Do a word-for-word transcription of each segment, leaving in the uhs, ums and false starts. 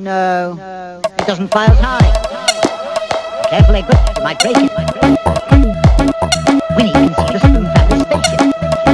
No, no, it doesn't fire as high. Carefully, quick, you might break it. Winnie can see the Spoon family spaceship.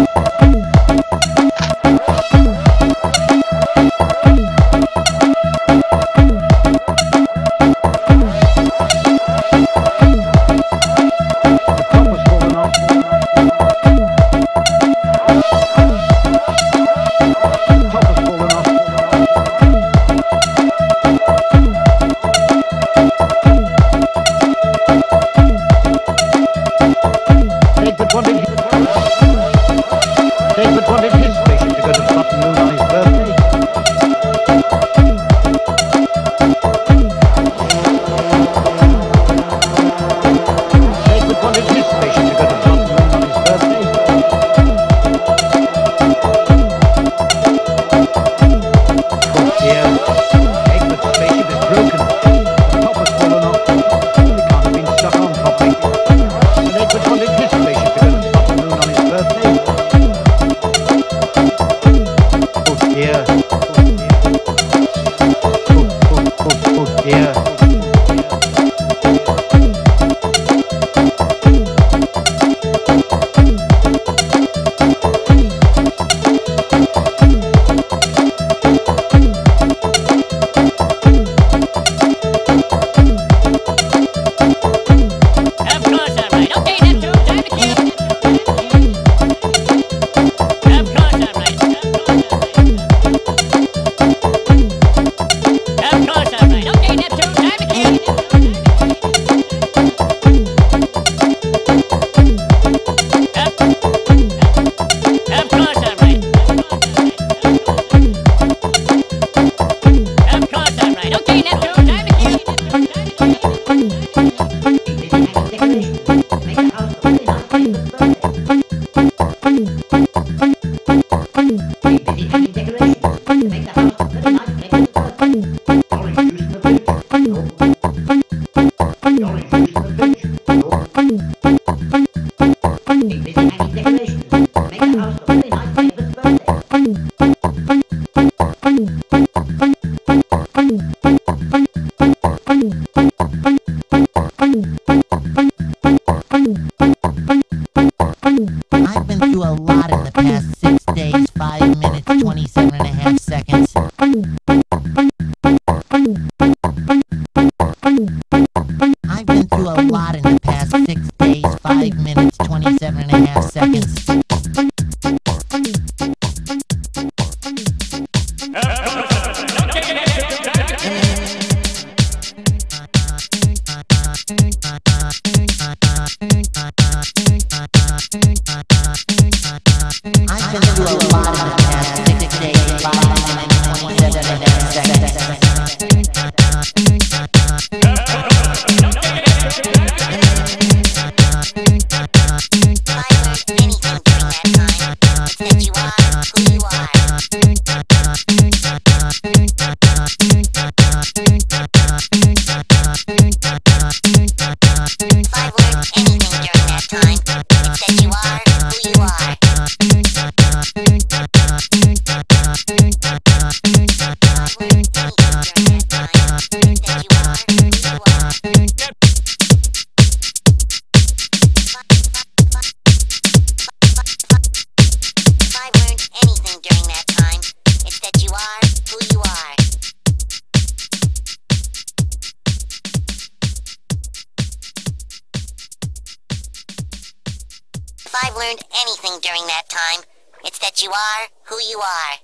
David wanted his spaceship to go to Button Moon on his birthday. David wanted his spaceship to go to Button Moon on his birthday. Oh dear, David's spaceship is broken. The top has fallen off. It can't have been stuck on properly. David wanted his spaceship to go to Button Moon on his birthday. Yeah. Oh, oh, oh, oh, yeah. I've been through a lot in the past six days, five minutes, twenty-seven and a half seconds. I've been through a lot in the past six days, five minutes, twenty-seven and a half seconds. I've been through a lot in the past six days, five minutes, twenty-seven and a half seconds. If I've learned anything during that time, it's that you are who you are.